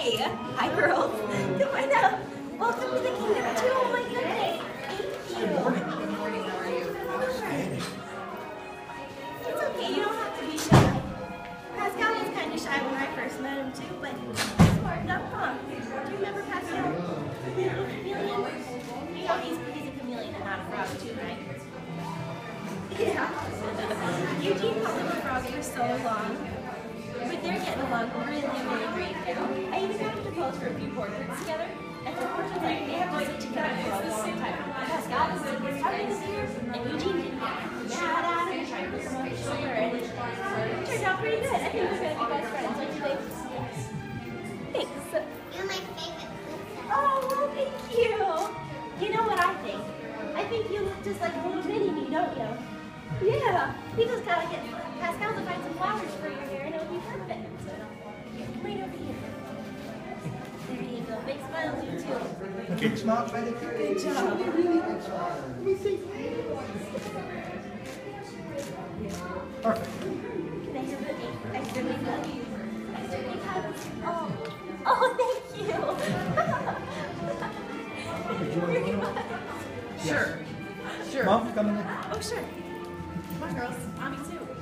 Hi, girls. Come on up. Welcome to the kingdom, too. Oh, my goodness. Thank you. Good morning. How are you? It's okay. You don't have to be shy. Pascal was kind of shy when I first met him, too, but he's smartened up, huh? Do you remember Pascal? The little chameleon? You know, he's a chameleon and not a frog, too, right? Yeah. Eugene called him a frog for so long. But they're getting along really, really great now. I even got them to pose for a few portraits together. And unfortunately, they have to sit together for a long time. Pascal was starting this year, and Eugene didn't get mad at him and tried to put him on his shoulder, and it turned out pretty good. I think we're going to be best friends, don't you think? Thanks. You're my favorite princess. Oh, well, thank you. You know what I think? I think you look just like a little mini-me, don't you? Yeah. You just got to get Pascal to find some flowers for your hair, and it'll be perfect. Right over here. There you go. Big smile, you too. Big smile, try to keep it. Good job. Really big smile. Let me see. Perfect. Can I have a nice big hug? Nice big hug. Oh, thank you. Very much. Yes. Sure. Mom, come in. Oh, sure. Come on, girls. Mommy, too.